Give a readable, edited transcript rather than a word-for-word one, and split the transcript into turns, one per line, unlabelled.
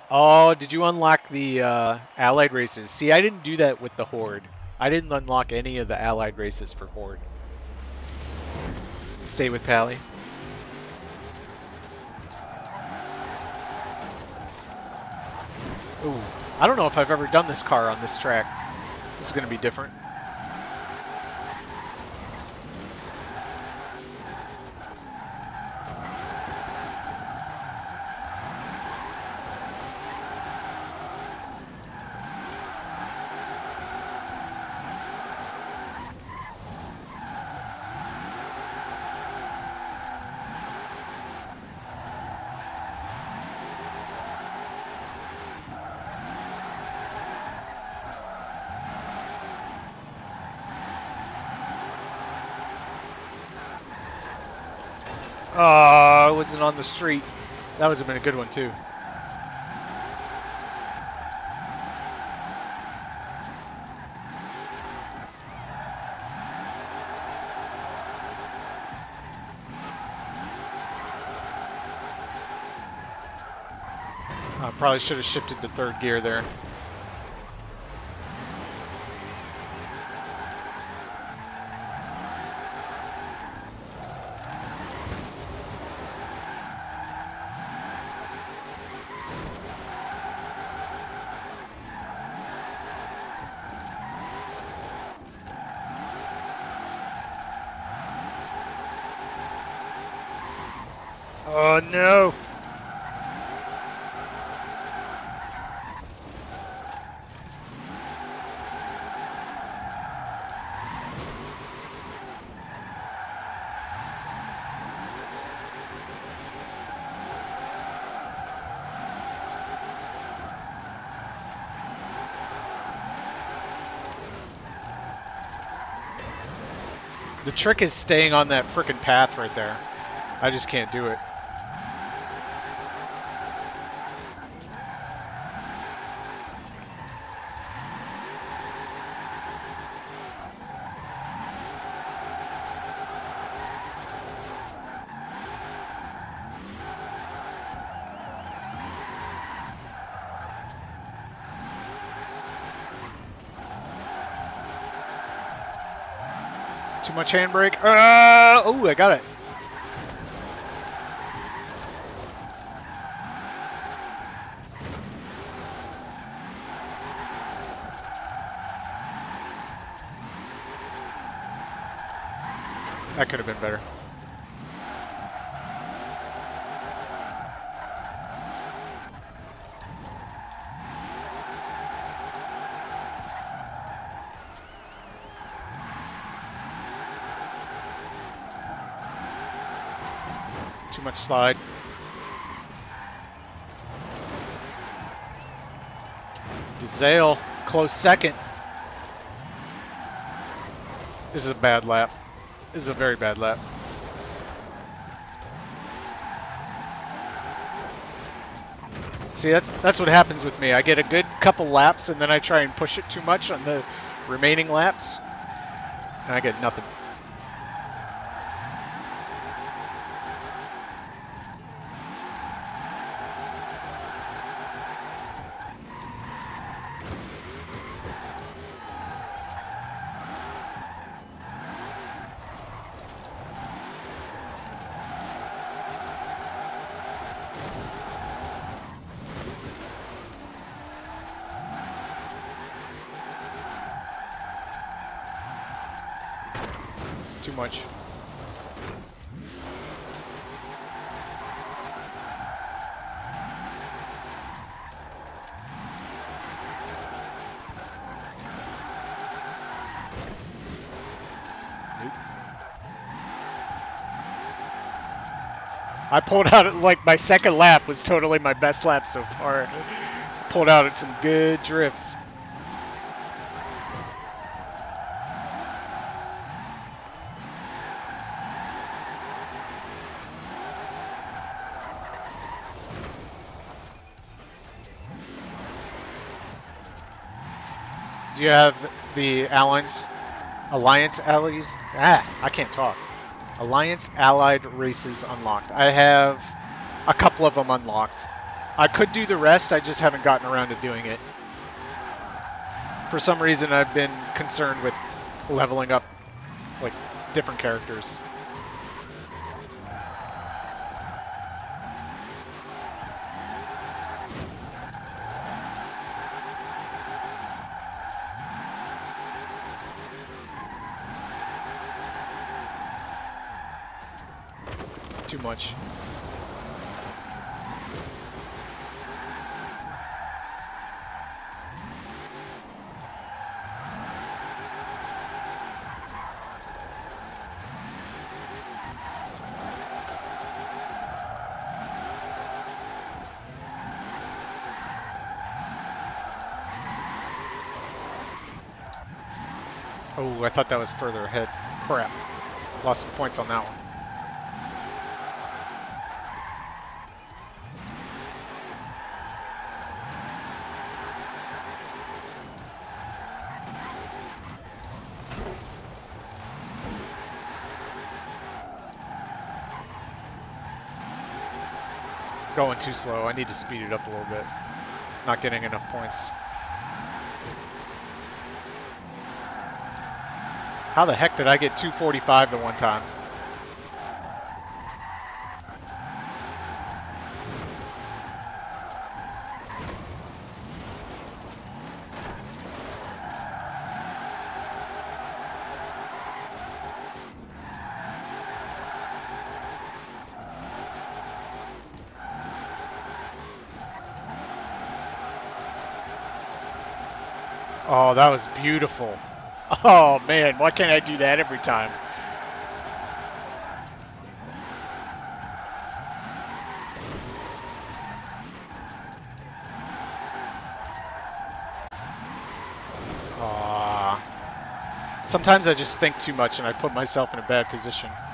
Oh, did you unlock the Allied races? See, I didn't do that with the Horde. I didn't unlock any of the Allied races for Horde. Stay with Pally. Ooh, I don't know if I've ever done this car on this track. This is going to be different. Oh, I wasn't on the street. That would have been a good one too. I probably should have shifted to third gear there. Oh no! The trick is staying on that frickin' path right there. I just can't do it. Too much handbrake. Oh, I got it. That could have been better. Too much slide. DeZale, close second. This is a bad lap. This is a very bad lap. See, that's what happens with me. I get a good couple laps and then I try and push it too much on the remaining laps, and I get nothing. Too much. I pulled out at, like, my second lap was totally my best lap so far. Pulled out at some good drifts. Do you have the Alliance allies? I can't talk. Alliance Allied races unlocked. I have a couple of them unlocked. I could do the rest, I just haven't gotten around to doing it. For some reason, I've been concerned with leveling up, like, different characters. Too much. Oh, I thought that was further ahead. Crap. Lost some points on that one. Going too slow. I need to speed it up a little bit. Not getting enough points. How the heck did I get 245 the one time? Oh, that was beautiful. Oh man, why can't I do that every time? Sometimes I just think too much and I put myself in a bad position.